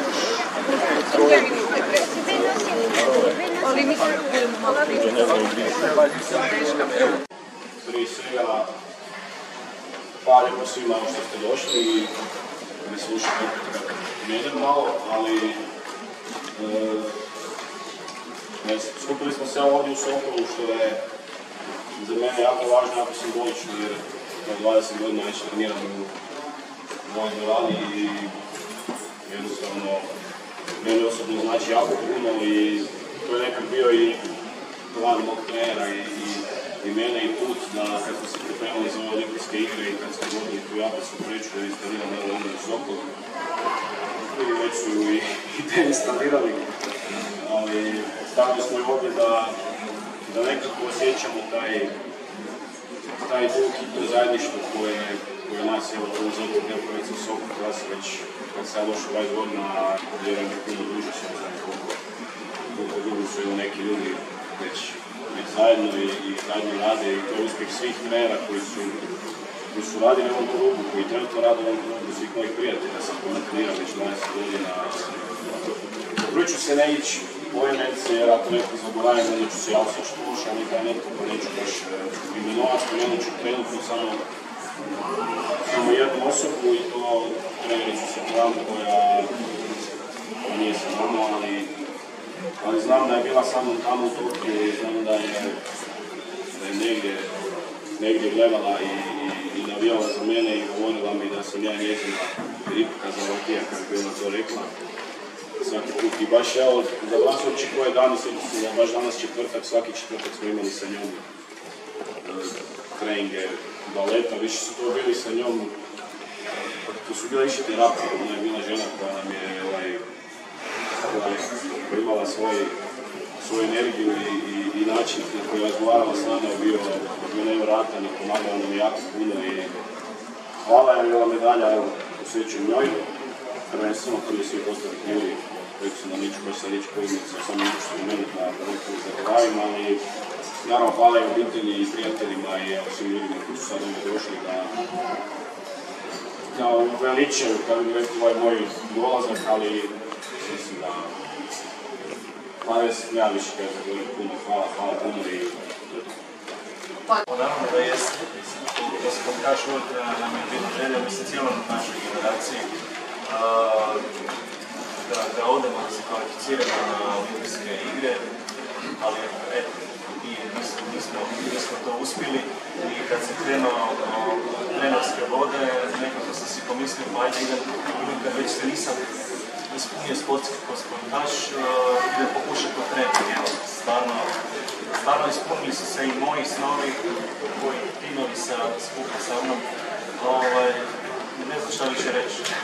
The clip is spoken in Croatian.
Prije svega, hvala lijepo svima što ste došli i me slušate kako mene malo, ali skupili smo se ovdje u Sokolu, što je za mene jako važno, jako simbolično, jer 20 godina već treniram u ovoj dvorani i jednostavno meni osobno znači jako puno i to je nekad bio i plan mog trenera i mene i put da kad smo se pripremali za ove olimpijske igre i kad smo vodili tu japansku priču da instaliramo ovdje u Sokol. I već su i deinstalirali, ali stavili smo i ovdje da nekako osjećamo taj duh i to zajedništvo koje nas je u zemlji deo projekcije Sokol, koja se već, kad sam ja došao 20 godina, vjerujem da puno duže se ne znam koliko dugo su ili neki ljudi već zajedno i zajedno rade i to je uspjeh svih trenera koji su radili u ovom klubu, koji trenutno rade u ovom klubu, svih mojih prijatelja sam komentirao već 20 godina. Prvi ću se ne ići moje medice, jer ako neko zaboravim, onda ću se ja osjećati loše, ali nekada netko pa neću baš imenovati, spomenut ću trenutno samo jednu osobu i to trenericu se pravu koja nije sa nama, ali znam da je bila sa mnom tamo u Tokiju i znam da je negdje gledala i navijala za mene i govorila mi da sam ja njezina ripka za vrtija, kako je ona to rekla. Svaki put i baš evo, za vas uči koje dani sjećam da baš danas četvrtak, svaki četvrtak smo imali sa njom treninge baleta, više su to bili sa njom, to su bile više terapije, ona je bila žena koja nam je koja imala svoju energiju i način na koji je razgovarala s nama je bio nevjerojatan i pomagao nam jako puno i hvala je bila medalja, evo, posvećujem njoj, prvenstveno prvi svih ostalih ljudi koji su na niču, baš sad ići pouznicu, samo niču spomenuti na prvi zagovarim, ali naravno hvala i obitelji i prijateljima i svim ljudima koji su sad ovdje došli da uveličaju, kada bi rekli ovaj moj dolazak, ali mislim da ja više kada govorim puno, hvala puno i naravno da jest, da se pokaš uvijek nam je bitna želja, mislim cijelom našoj generaciji, da odemo da se kvalificiramo na olimpijske igre, ali eto, nismo to uspjeli i kad se krenuo trenerske vode, nekako sam si pomislio, pa ajde idem kad već se nisam ispunio sportski sportaš, idem pokušati to trener. Stvarno ispunili su se i moji snovi, koji timovi skupa sa mnom, ne znam šta više reći.